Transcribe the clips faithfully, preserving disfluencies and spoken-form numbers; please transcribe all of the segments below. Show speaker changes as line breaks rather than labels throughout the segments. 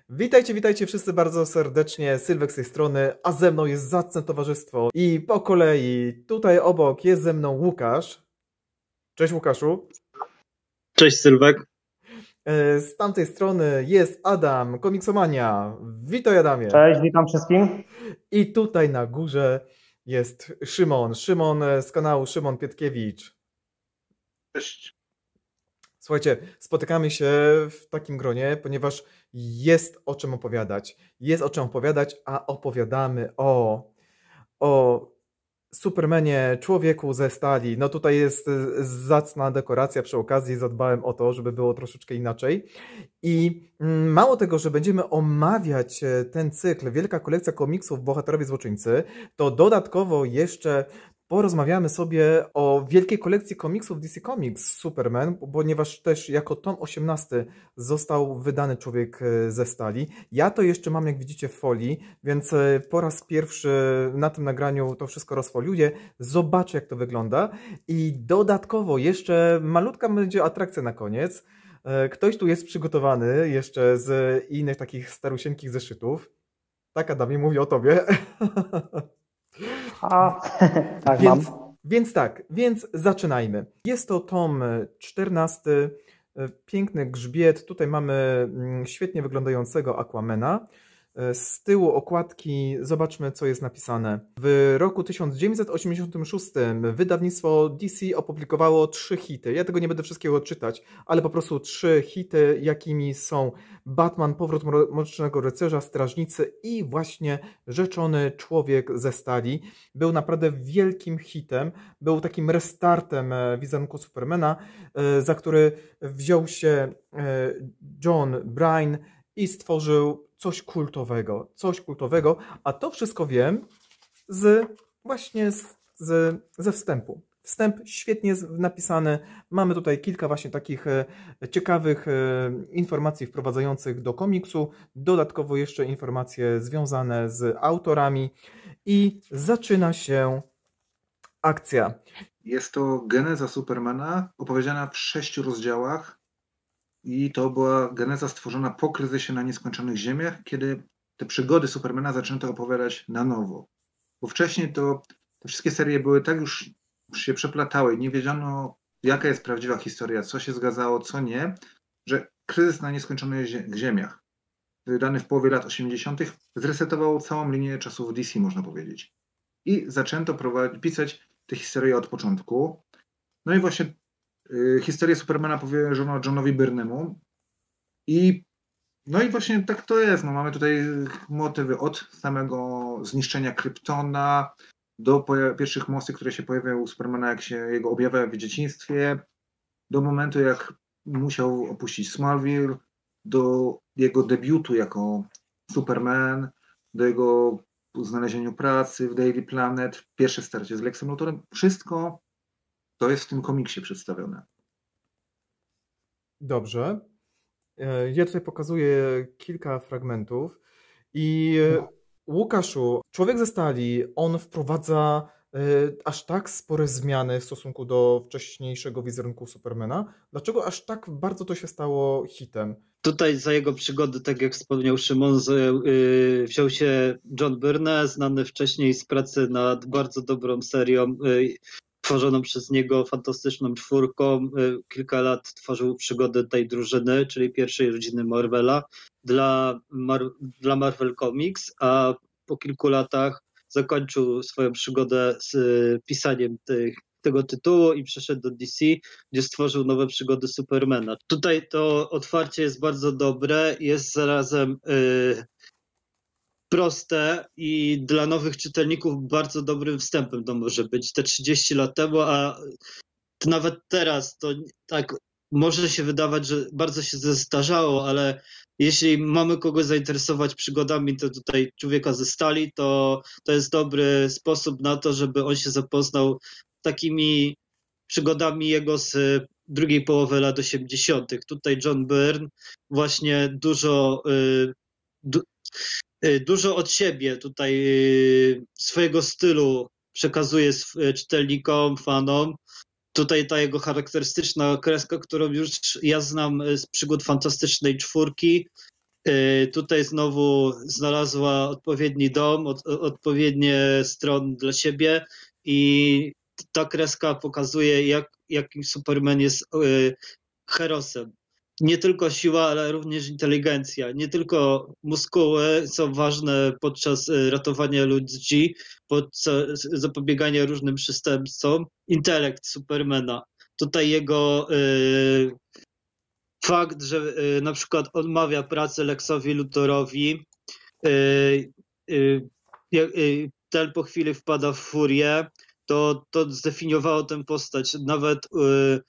Witajcie, witajcie wszyscy bardzo serdecznie, Sylwek z tej strony, a ze mną jest zacne towarzystwo i po kolei tutaj obok jest ze mną Łukasz. Cześć Łukaszu.
Cześć Sylwek.
Z tamtej strony jest Adam, Komiksomania. Witaj Adamie.
Cześć, witam wszystkim.
I tutaj na górze jest Szymon, Szymon z kanału Szymon Pietkiewicz.
Cześć.
Słuchajcie, spotykamy się w takim gronie, ponieważ jest o czym opowiadać. Jest o czym opowiadać, a opowiadamy o, o Supermanie, człowieku ze stali. No tutaj jest zacna dekoracja przy okazji, zadbałem o to, żeby było troszeczkę inaczej. I mało tego, że będziemy omawiać ten cykl, wielka kolekcja komiksów Bohaterowie Złoczyńcy, to dodatkowo jeszcze porozmawiamy sobie o wielkiej kolekcji komiksów D C Comics Superman, ponieważ też jako tom osiemnasty został wydany Człowiek ze stali. Ja to jeszcze mam, jak widzicie, w folii, więc po raz pierwszy na tym nagraniu to wszystko rozfoliuję. Zobaczę, jak to wygląda. I dodatkowo jeszcze malutka będzie atrakcja na koniec. Ktoś tu jest przygotowany jeszcze z innych takich starusieńkich zeszytów. Tak, Adamie, mówię o tobie.
A, tak
więc,
mam.
Więc tak, więc zaczynajmy. Jest to tom czternasty, piękny grzbiet. Tutaj mamy świetnie wyglądającego Aquamana. Z tyłu okładki zobaczmy, co jest napisane. W roku tysiąc dziewięćset osiemdziesiątym szóstym wydawnictwo D C opublikowało trzy hity. Ja tego nie będę wszystkiego czytać, ale po prostu trzy hity, jakimi są Batman, Powrót Mrocznego Rycerza, Strażnicy i właśnie Rzeczony Człowiek ze stali. Był naprawdę wielkim hitem. Był takim restartem wizerunku Supermana, za który wziął się John Byrne i stworzył coś kultowego, coś kultowego, a to wszystko wiem z właśnie z, z, ze wstępu. Wstęp świetnie napisany, mamy tutaj kilka właśnie takich ciekawych informacji wprowadzających do komiksu, dodatkowo jeszcze informacje związane z autorami i zaczyna się akcja.
Jest to geneza Supermana opowiedziana w sześciu rozdziałach. I to była geneza stworzona po kryzysie na nieskończonych ziemiach, kiedy te przygody Supermana zaczęto opowiadać na nowo. Bo wcześniej to te wszystkie serie były tak już, już się przeplatały i nie wiedziano, jaka jest prawdziwa historia, co się zgadzało, co nie, że kryzys na nieskończonych ziemiach, wydany w połowie lat osiemdziesiątych, zresetował całą linię czasów D C, można powiedzieć. I zaczęto prowadzić, pisać te historie od początku. No i właśnie historię Supermana powierzono Johnowi Byrnemu i no i właśnie tak to jest. No, mamy tutaj motywy od samego zniszczenia Kryptona do pierwszych mocy, które się pojawiają u Supermana, jak się jego objawia w dzieciństwie, do momentu, jak musiał opuścić Smallville, do jego debiutu jako Superman, do jego znalezieniu pracy w Daily Planet, pierwsze starcie z Lexem Luthorem. Wszystko to jest w tym komiksie przedstawione.
Dobrze. Ja tutaj pokazuję kilka fragmentów i Łukaszu, Człowiek ze stali, on wprowadza aż tak spore zmiany w stosunku do wcześniejszego wizerunku Supermana. Dlaczego aż tak bardzo to się stało hitem?
Tutaj za jego przygody, tak jak wspomniał Szymon, yy, wziął się John Byrne, znany wcześniej z pracy nad bardzo dobrą serią yy, tworzoną przez niego fantastyczną czwórką. Kilka lat tworzył przygody tej drużyny, czyli pierwszej rodziny Marvela dla, Mar- dla Marvel Comics, a po kilku latach zakończył swoją przygodę z pisaniem tych, tego tytułu i przeszedł do D C, gdzie stworzył nowe przygody Supermana. Tutaj to otwarcie jest bardzo dobre, jest zarazem yy, proste i dla nowych czytelników bardzo dobrym wstępem to może być. Te trzydzieści lat temu, a nawet teraz to tak może się wydawać, że bardzo się zestarzało, ale jeśli mamy kogoś zainteresować przygodami, to tutaj Człowieka ze stali, to, to jest dobry sposób na to, żeby on się zapoznał z takimi przygodami jego z drugiej połowy lat osiemdziesiątych. Tutaj John Byrne właśnie dużo du, dużo od siebie tutaj swojego stylu przekazuje czytelnikom, fanom. Tutaj ta jego charakterystyczna kreska, którą już ja znam z przygód Fantastycznej Czwórki, Tutaj znowu znalazła odpowiedni dom, od, odpowiednie strony dla siebie i ta kreska pokazuje, jak, jakim Superman jest herosem. Nie tylko siła, ale również inteligencja. Nie tylko muskuły są ważne podczas ratowania ludzi, podczas zapobiegania różnym przestępstwom. Intelekt Supermana. Tutaj jego y, fakt, że y, na przykład odmawia pracy Lexowi Luthorowi, y, y, y, ten po chwili wpada w furię, to, to zdefiniowało tę postać. Nawet y,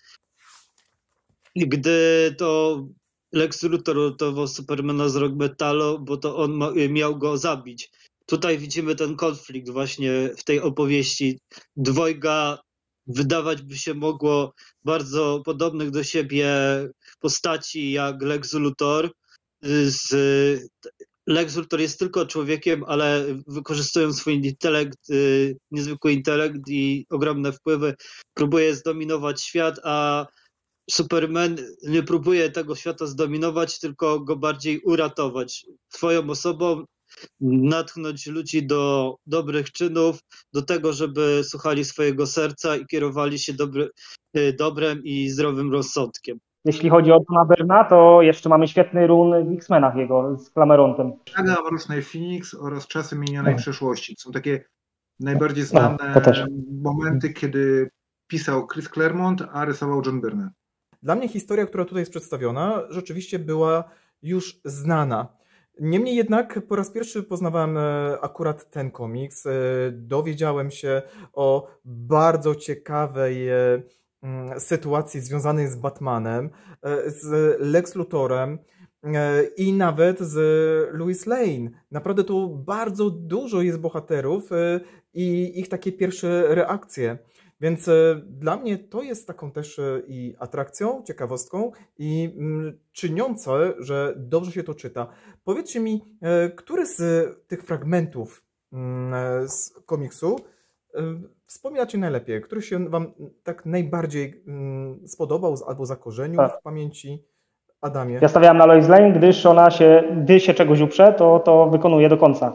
gdy to Lex Luthor uratował Supermana z rąk metalu, bo to on ma, miał go zabić. Tutaj widzimy ten konflikt właśnie w tej opowieści. Dwojga wydawać by się mogło bardzo podobnych do siebie postaci jak Lex Luthor. Z, Lex Luthor jest tylko człowiekiem, ale wykorzystując swój intelekt, niezwykły intelekt i ogromne wpływy, próbuje zdominować świat, a Superman nie próbuje tego świata zdominować, tylko go bardziej uratować. Swoją osobą natchnąć ludzi do dobrych czynów, do tego, żeby słuchali swojego serca i kierowali się dobry, dobrem i zdrowym rozsądkiem.
Jeśli chodzi o Johna Byrna, to jeszcze mamy świetny run w X-Menach jego z Clamerontem.
Saga o Mrocznej Phoenix oraz Czasy minionej
No.
przeszłości. To są takie najbardziej znane
No, to też.
momenty, kiedy pisał Chris Claremont, a rysował John Byrne.
Dla mnie historia, która tutaj jest przedstawiona, rzeczywiście była już znana. Niemniej jednak po raz pierwszy poznawałem akurat ten komiks. Dowiedziałem się o bardzo ciekawej sytuacji związanej z Batmanem, z Lex Luthorem i nawet z Lois Lane. Naprawdę tu bardzo dużo jest bohaterów i ich takie pierwsze reakcje. Więc dla mnie to jest taką też i atrakcją, ciekawostką i czyniące, że dobrze się to czyta. Powiedzcie mi, który z tych fragmentów z komiksu wspominacie najlepiej? Który się wam tak najbardziej spodobał albo zakorzenił
Tak.
w pamięci? Adamie.
Ja stawiałem na Lois Lane, gdyż ona się, gdy się czegoś uprze, to, to wykonuje do końca.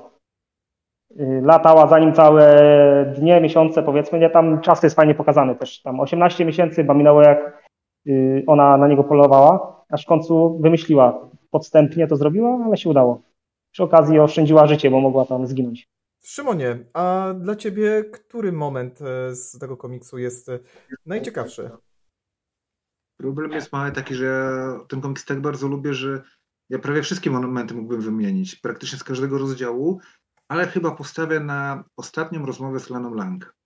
Latała za nim całe dnie, miesiące, powiedzmy, nie, tam czas jest fajnie pokazany też. Tam osiemnaście miesięcy chyba minęło, jak ona na niego polowała, aż w końcu wymyśliła. Podstępnie to zrobiła, ale się udało. Przy okazji oszczędziła życie, bo mogła tam zginąć.
Szymonie, a dla ciebie który moment z tego komiksu jest najciekawszy?
Problem jest mały taki, że ja ten komiks tak bardzo lubię, że ja prawie wszystkie momenty mógłbym wymienić, praktycznie z każdego rozdziału, ale chyba postawię na ostatnią rozmowę z Laną Lang.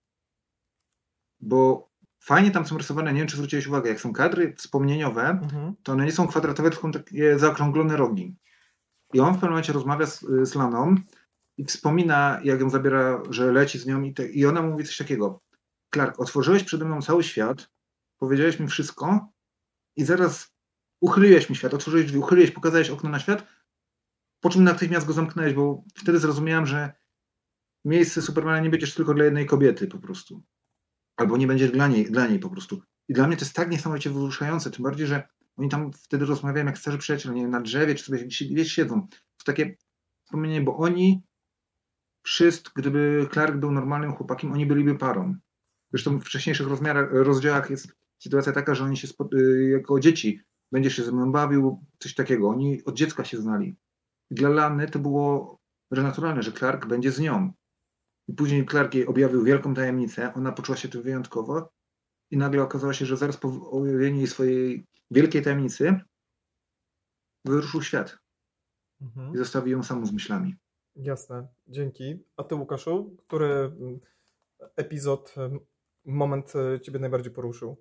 Bo fajnie tam są rysowane, nie wiem, czy zwróciłeś uwagę, jak są kadry wspomnieniowe, mhm. to one nie są kwadratowe, tylko takie zaokrąglone rogi. I on w pewnym momencie rozmawia z, z Laną i wspomina, jak ją zabiera, że leci z nią i, te, i ona mówi coś takiego. Clark, otworzyłeś przede mną cały świat, powiedziałeś mi wszystko i zaraz uchyliłeś mi świat, otworzyłeś drzwi, uchyliłeś, pokazałeś okno na świat, po czym natychmiast go zamknąłeś, bo wtedy zrozumiałem, że miejsce Supermana nie będziesz tylko dla jednej kobiety po prostu. Albo nie będzie dla niej, dla niej po prostu. I dla mnie to jest tak niesamowicie wzruszające, tym bardziej, że oni tam wtedy rozmawiają jak starzy przyjaciele, nie wiem, na drzewie, czy sobie gdzieś, gdzieś siedzą. To takie wspomnienie, bo oni wszyscy, gdyby Clark był normalnym chłopakiem, oni byliby parą. Zresztą w wcześniejszych rozmiarach, rozdziałach jest sytuacja taka, że oni się spod, jako dzieci będzie się ze mną bawił, coś takiego. Oni od dziecka się znali. I dla Lany to było że naturalne, że Clark będzie z nią. I później Clark jej objawił wielką tajemnicę, ona poczuła się tym wyjątkowo i nagle okazało się, że zaraz po objawieniu jej swojej wielkiej tajemnicy wyruszył świat. Mhm. I zostawił ją samą z myślami.
Jasne, dzięki. A ty, Łukaszu, który epizod, moment ciebie najbardziej poruszył?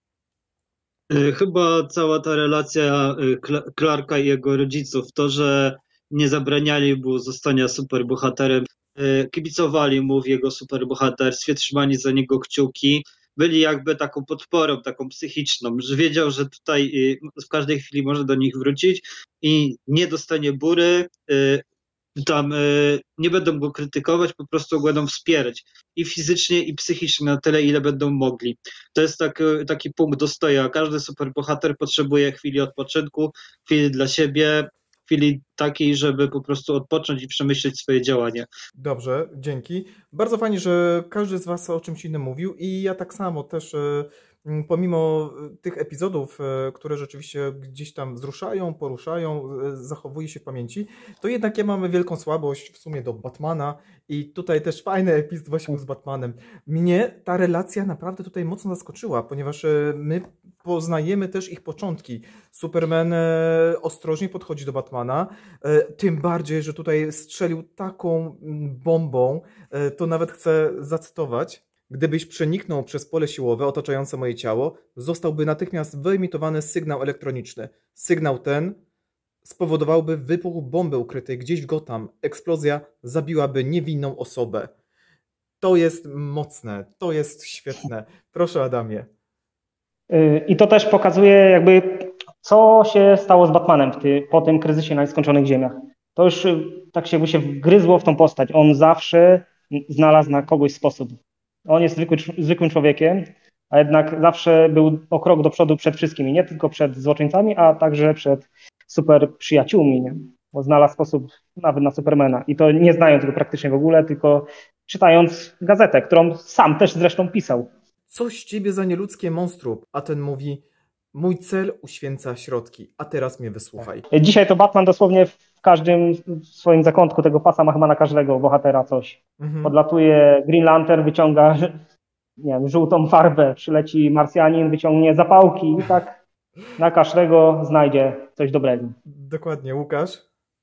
Chyba cała ta relacja Clarka i jego rodziców, to, że nie zabraniali mu zostania superbohaterem, kibicowali mu w jego superbohaterstwie, trzymali za niego kciuki, byli jakby taką podporą, taką psychiczną, że wiedział, że tutaj w każdej chwili może do nich wrócić i nie dostanie bury, tam nie będą go krytykować, po prostu go będą wspierać i fizycznie, i psychicznie na tyle, ile będą mogli. To jest tak, taki punkt dostoja. Każdy superbohater potrzebuje chwili odpoczynku, chwili dla siebie, chwili takiej, żeby po prostu odpocząć i przemyśleć swoje działania.
Dobrze, dzięki. Bardzo fajnie, że każdy z Was o czymś innym mówił i ja tak samo też pomimo tych epizodów, które rzeczywiście gdzieś tam wzruszają, poruszają, zachowuje się w pamięci, to jednak ja mam wielką słabość w sumie do Batmana i tutaj też fajny epizod właśnie z Batmanem. Mnie ta relacja naprawdę tutaj mocno zaskoczyła, ponieważ my poznajemy też ich początki. Superman ostrożnie podchodzi do Batmana, tym bardziej, że tutaj strzelił taką bombą, to nawet chcę zacytować. Gdybyś przeniknął przez pole siłowe otaczające moje ciało, zostałby natychmiast wyemitowany sygnał elektroniczny. Sygnał ten spowodowałby wybuch bomby ukrytej gdzieś w Gotham. Eksplozja zabiłaby niewinną osobę. To jest mocne, to jest świetne. Proszę, Adamie.
I to też pokazuje jakby, co się stało z Batmanem w ty, po tym kryzysie na nieskończonych ziemiach. To już tak się jakby się wgryzło w tą postać. On zawsze znalazł na kogoś sposób. On jest zwykły, zwykłym człowiekiem, a jednak zawsze był o krok do przodu przed wszystkimi, nie tylko przed złoczyńcami, a także przed super przyjaciółmi, nie? Bo znalazł sposób nawet na Supermana. I to nie znając go praktycznie w ogóle, tylko czytając gazetę, którą sam też zresztą pisał.
Coś z ciebie za nieludzkie monstrum, a ten mówi, mój cel uświęca środki, a teraz mnie wysłuchaj.
Dzisiaj to Batman dosłownie w każdym swoim zakątku tego pasa ma chyba na każdego bohatera coś. Mhm. Podlatuje Green Lantern, wyciąga nie wiem, żółtą farbę, przyleci Marsjanin, wyciągnie zapałki i tak na każdego znajdzie coś dobrego.
Dokładnie, Łukasz?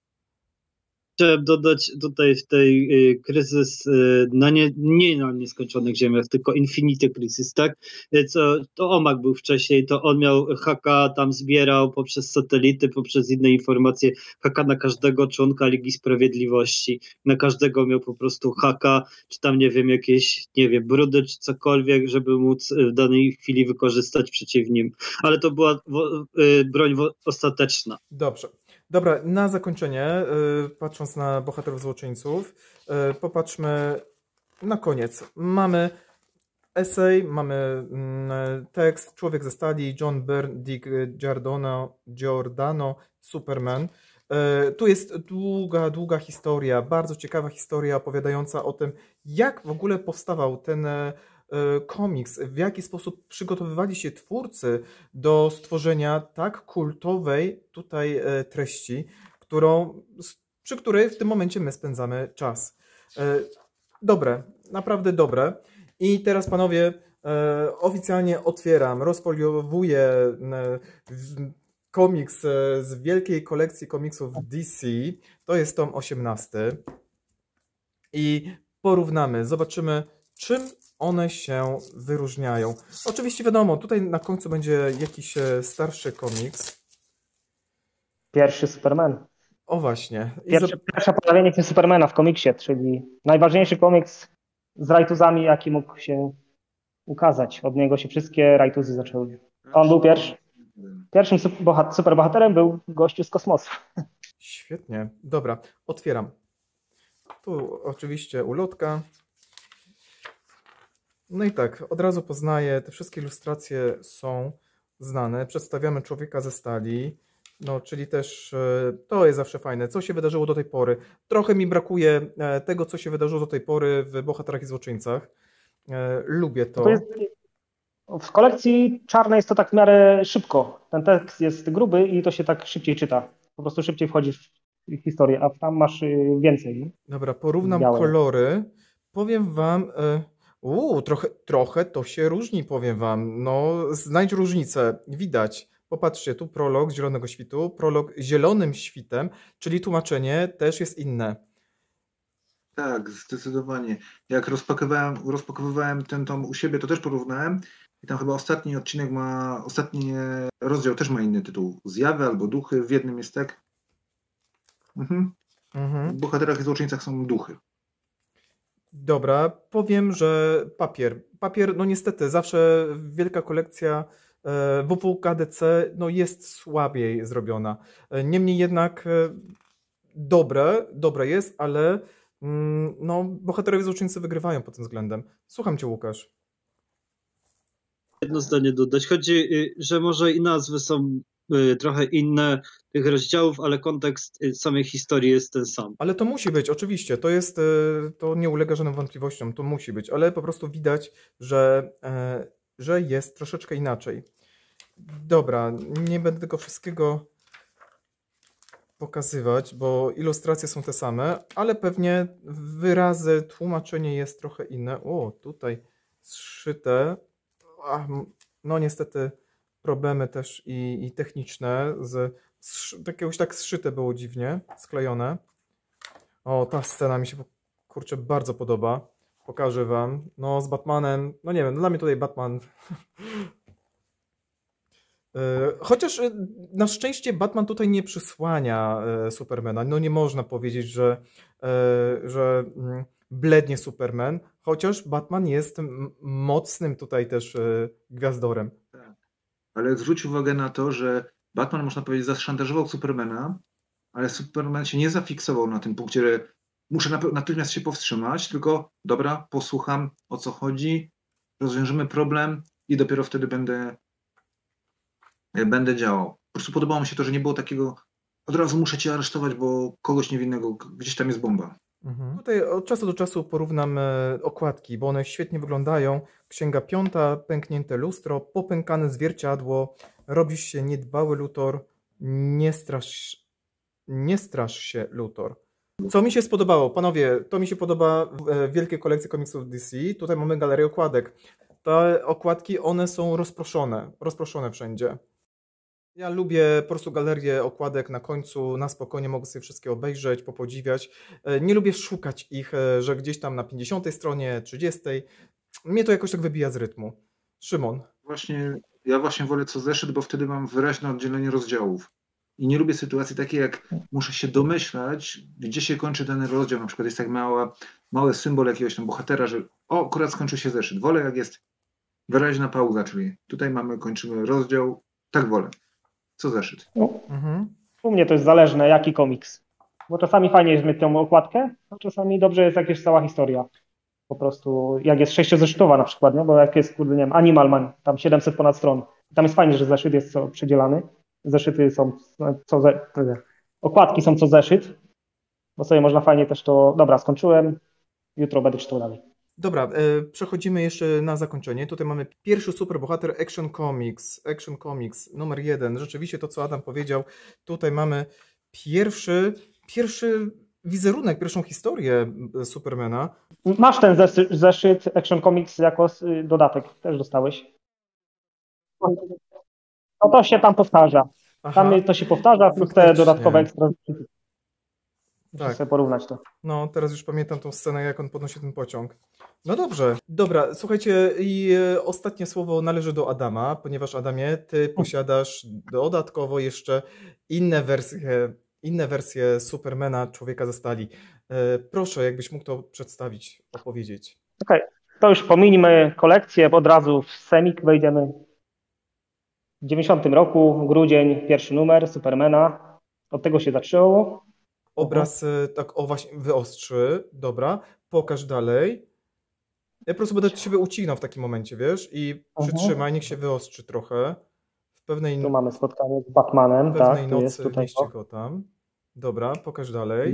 Chciałem dodać tutaj w tej y, kryzys y, na nie, nie na nieskończonych ziemiach, tylko Infinity Crisis, tak? Co, to Omak był wcześniej, to on miał haka, tam zbierał poprzez satelity, poprzez inne informacje, haka na każdego członka Ligi Sprawiedliwości. Na każdego miał po prostu haka, czy tam nie wiem, jakieś, nie wiem, brudy, czy cokolwiek, żeby móc w danej chwili wykorzystać przeciw nim. Ale to była wo, y, broń wo, ostateczna.
Dobrze. Dobra, na zakończenie, yy, patrząc na bohaterów złoczyńców, yy, popatrzmy na koniec. Mamy esej, mamy yy, tekst Człowiek ze stali, John Byrne, Dick Giordano, Giordano, Superman. Yy, tu jest długa, długa historia, bardzo ciekawa historia opowiadająca o tym, jak w ogóle powstawał ten komiks, w jaki sposób przygotowywali się twórcy do stworzenia tak kultowej tutaj treści, którą, przy której w tym momencie my spędzamy czas. Dobre, naprawdę dobre. I teraz, panowie, oficjalnie otwieram, rozfoliowuję komiks z wielkiej kolekcji komiksów D C. To jest tom osiemnasty. I porównamy, zobaczymy, czym one się wyróżniają. Oczywiście wiadomo, tutaj na końcu będzie jakiś starszy komiks.
Pierwszy Superman.
O właśnie.
Pierwsze, pierwsze pojawienie się Supermana w komiksie, czyli najważniejszy komiks z rajtuzami, jaki mógł się ukazać. Od niego się wszystkie rajtuzy zaczęły. On był pierwszy. Pierwszym superbohaterem był gościu z kosmosu.
Świetnie. Dobra, otwieram. Tu oczywiście ulotka. No i tak, od razu poznaję, te wszystkie ilustracje są znane. Przedstawiamy Człowieka ze stali, no czyli też to jest zawsze fajne. Co się wydarzyło do tej pory? Trochę mi brakuje tego, co się wydarzyło do tej pory w Bohaterach i Złoczyńcach. Lubię to.
to jest, w kolekcji czarnej jest to tak w miarę szybko. Ten tekst jest gruby i to się tak szybciej czyta. Po prostu szybciej wchodzi w historię, a tam masz więcej. Nie?
Dobra, porównam
Białe.
kolory. Powiem wam... Uuu, trochę, trochę to się różni, powiem wam. No, znajdź różnicę, widać. Popatrzcie, tu prolog Zielonego Świtu, prolog Zielonym Świtem, czyli tłumaczenie też jest inne.
Tak, zdecydowanie. Jak rozpakowałem, rozpakowywałem ten tom u siebie, to też porównałem i tam chyba ostatni odcinek ma, ostatni rozdział też ma inny tytuł. Zjawy albo duchy, w jednym jest tak. Mhm. Mhm. W Bohaterach i Złoczyńcach są duchy.
Dobra, powiem, że papier. Papier, no niestety, zawsze wielka kolekcja W W K D C no jest słabiej zrobiona. Niemniej jednak dobre, dobre jest, ale no, bohaterowie złoczyńcy wygrywają pod tym względem. Słucham cię, Łukasz.
Jedno zdanie dodać. Chodzi, że może i nazwy są y, trochę inne tych rozdziałów, ale kontekst y, samej historii jest ten sam.
Ale to musi być, oczywiście, to jest, e, to nie ulega żadnym wątpliwościom, to musi być, ale po prostu widać, że, e, że jest troszeczkę inaczej. Dobra, nie będę tego wszystkiego pokazywać, bo ilustracje są te same, ale pewnie wyrazy, tłumaczenie jest trochę inne. O, tutaj zszyte. Ach, no niestety problemy też i, i techniczne. Z, z, jakiegoś tak zszyte było dziwnie, sklejone. O, ta scena mi się kurczę bardzo podoba. Pokażę wam. No z Batmanem, no nie wiem, dla mnie tutaj Batman... Chociaż na szczęście Batman tutaj nie przysłania Supermana. No nie można powiedzieć, że, że blednie Superman, chociaż Batman jest mocnym tutaj też gwiazdorem.
Tak. Ale zwróć uwagę na to, że Batman, można powiedzieć, zaszantażował Supermana, ale Superman się nie zafiksował na tym punkcie, że muszę natychmiast się powstrzymać, tylko dobra, posłucham, o co chodzi, rozwiążemy problem i dopiero wtedy będę będę działał. Po prostu podobało mi się to, że nie było takiego od razu muszę cię aresztować, bo kogoś niewinnego, gdzieś tam jest bomba.
Mhm. Tutaj od czasu do czasu porównam okładki, bo one świetnie wyglądają. Księga piąta, pęknięte lustro, popękane zwierciadło, robisz się niedbały Luthor, nie strasz, nie strasz się Luthor. Co mi się spodobało? Panowie, to mi się podoba w wielkiej kolekcji komiksów D C. Tutaj mamy galerię okładek. Te okładki, one są rozproszone, rozproszone wszędzie. Ja lubię po prostu galerię okładek na końcu, na spokojnie mogę sobie wszystkie obejrzeć, popodziwiać. Nie lubię szukać ich, że gdzieś tam na pięćdziesiątej stronie, trzydziestej. Mnie to jakoś tak wybija z rytmu. Szymon.
Właśnie, ja właśnie wolę co zeszyt, bo wtedy mam wyraźne oddzielenie rozdziałów. I nie lubię sytuacji takiej, jak muszę się domyślać, gdzie się kończy ten rozdział. Na przykład jest tak mała, mały symbol jakiegoś tam bohatera, że o, akurat skończył się zeszyt. Wolę jak jest wyraźna pauza, czyli tutaj mamy, kończymy rozdział. Tak wolę. Co zeszyt?
No,
Mhm.
u mnie to jest zależne, jaki komiks. Bo czasami fajnie jest mieć tą okładkę, a czasami dobrze jest, jak jest cała historia. Po prostu, jak jest sześciozeszytowa na przykład, nie? Bo jak jest, kurde, nie wiem, Animal Man, tam siedemset ponad stron. Tam jest fajnie, że zeszyt jest co przydzielany. Zeszyty są, co ze, okładki są co zeszyt, bo sobie można fajnie też to, dobra, skończyłem, jutro będę czytał dalej.
Dobra, e, przechodzimy jeszcze na zakończenie. Tutaj mamy pierwszy superbohater Action Comics. Action Comics numer jeden. Rzeczywiście to, co Adam powiedział. Tutaj mamy pierwszy, pierwszy wizerunek, pierwszą historię Supermana.
Masz ten zeszyt, zeszyt Action Comics jako dodatek, też dostałeś. No to się tam powtarza.
Aha.
Tam to się powtarza, plus te dodatkowe ekstra. Muszę
Tak.
sobie porównać to.
No, teraz już pamiętam tą scenę, jak on podnosi ten pociąg. No dobrze. Dobra, słuchajcie, i ostatnie słowo należy do Adama, ponieważ Adamie, ty posiadasz dodatkowo jeszcze inne wersje, inne wersje Supermana, Człowieka ze Stali. Proszę, jakbyś mógł to przedstawić, opowiedzieć.
Okej, okay. To już pominijmy kolekcję, od razu w Semik wejdziemy. W dziewięćdziesiątym roku, grudzień, pierwszy numer Supermana. Od tego się zaczęło.
Obraz tak o właśnie wyostrzy, dobra, pokaż dalej. Ja po prostu będę siebie ucinał w takim momencie, wiesz, i przytrzymaj, niech się wyostrzy trochę. W pewnej,
tu mamy spotkanie z Batmanem,
w pewnej
tak,
nocy
jest tutaj
mieście go tam. Dobra, pokaż dalej.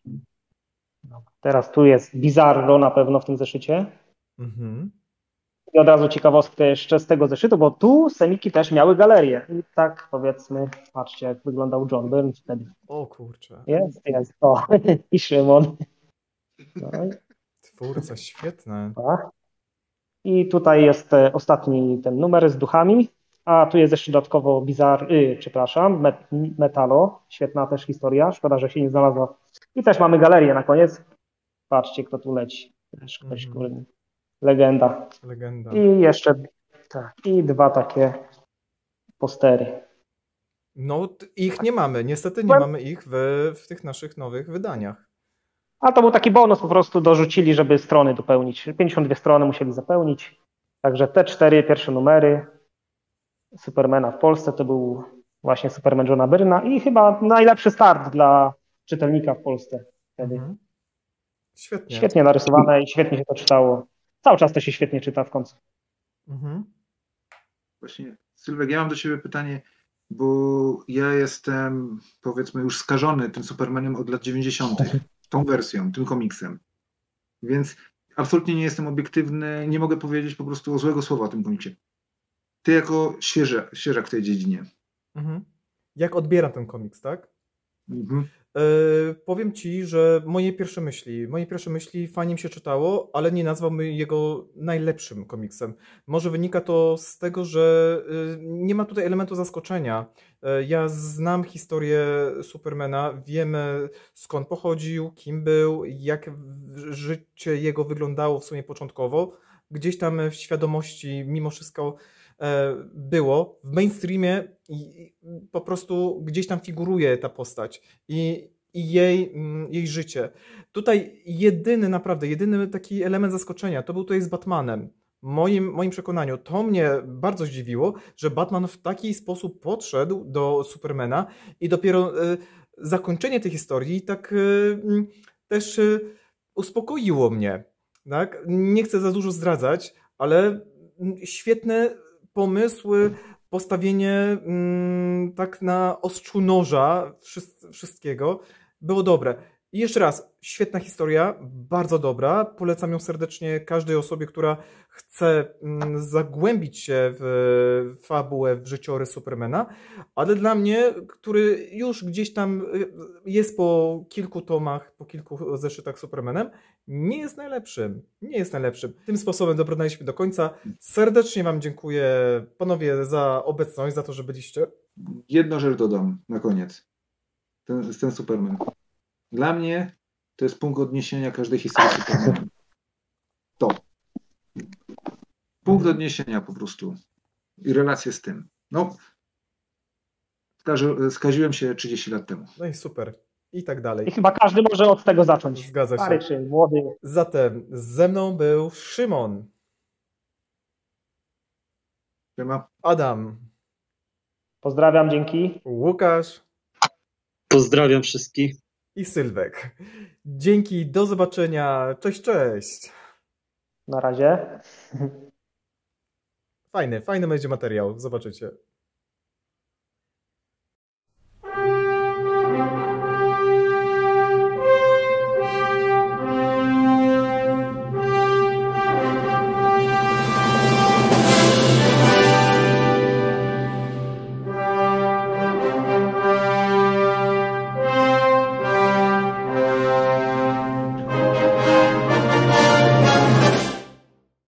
Teraz tu jest Bizarro na pewno w tym zeszycie.
Mhm.
I od razu ciekawostkę jeszcze z tego zeszytu, bo tu semiki też miały galerię. I tak powiedzmy, patrzcie jak wyglądał John Byrne wtedy.
O kurczę.
Jest, jest, o, i Szymon. No.
Twórca, świetne.
I tutaj jest ostatni ten numer z duchami, a tu jest jeszcze dodatkowo Bizarre, yy, przepraszam, Met, Metalo, świetna też historia, szkoda, że się nie znalazła. I też mamy galerię na koniec. Patrzcie, kto tu leci. Też ktoś, mm. który... Legenda.
Legenda.
I jeszcze tak, i dwa takie postery.
No, ich nie mamy. Niestety nie mamy ich w, w tych naszych nowych wydaniach.
A to był taki bonus, po prostu dorzucili, żeby strony dopełnić. pięćdziesiąt dwie strony musieli zapełnić. Także te cztery pierwsze numery Supermana w Polsce to był właśnie Superman Johna Byrna i chyba najlepszy start dla czytelnika w Polsce wtedy. Mhm.
Świetnie.
Świetnie narysowane i świetnie się to czytało. Cały czas to się świetnie czyta w końcu.
Mhm.
Właśnie, Sylwek, ja mam do Ciebie pytanie. bo ja jestem, powiedzmy, już skażony tym Supermanem od lat dziewięćdziesiątych, tą wersją, tym komiksem. Więc absolutnie nie jestem obiektywny, nie mogę powiedzieć po prostu złego słowa o tym komiksie. Ty jako świeża, świeżak w tej dziedzinie.
Mhm. Jak odbieram ten komiks, tak?
Mhm.
Yy, powiem ci, że moje pierwsze myśli, moje pierwsze myśli fajnie mi się czytało, ale nie nazwałbym jego najlepszym komiksem. Może wynika to z tego, że yy, nie ma tutaj elementu zaskoczenia. Yy, ja znam historię Supermana, wiemy skąd pochodził, kim był, jak życie jego wyglądało w sumie początkowo. Gdzieś tam w świadomości mimo wszystko było. W mainstreamie po prostu gdzieś tam figuruje ta postać i, i jej, jej życie. Tutaj jedyny, naprawdę, jedyny taki element zaskoczenia to był tutaj z Batmanem. Moim, moim przekonaniu to mnie bardzo zdziwiło, że Batman w taki sposób podszedł do Supermana i dopiero e, zakończenie tej historii tak e, też e, uspokoiło mnie. Tak? Nie chcę za dużo zdradzać, ale świetne pomysły, postawienie mm, tak na ostrzu noża wszystkiego było dobre. I jeszcze raz, świetna historia, bardzo dobra. Polecam ją serdecznie każdej osobie, która chce mm, zagłębić się w fabułę, w życiorys Supermana, ale dla mnie, który już gdzieś tam jest po kilku tomach, po kilku zeszytach Supermanem, nie jest najlepszym. Nie jest najlepszym. Tym sposobem dobrnęliśmy do końca. Serdecznie wam dziękuję, panowie, za obecność, za to, że byliście.
Jedną rzecz dodam na koniec. Ten, ten Superman. Dla mnie to jest punkt odniesienia każdej historii Supermana. To. Punkt odniesienia po prostu. I relacje z tym. No, skaży, skaziłem się trzydzieści lat temu.
No i super. I tak dalej.
I chyba każdy może od tego zacząć.
Zgadza się.
Stary czy młody.
Zatem ze mną był Szymon.
Siema.
Adam.
Pozdrawiam, dzięki.
Łukasz.
Pozdrawiam wszystkich.
I Sylwek. Dzięki, do zobaczenia. Cześć, cześć.
Na razie.
Fajny, fajny będzie materiał, zobaczycie.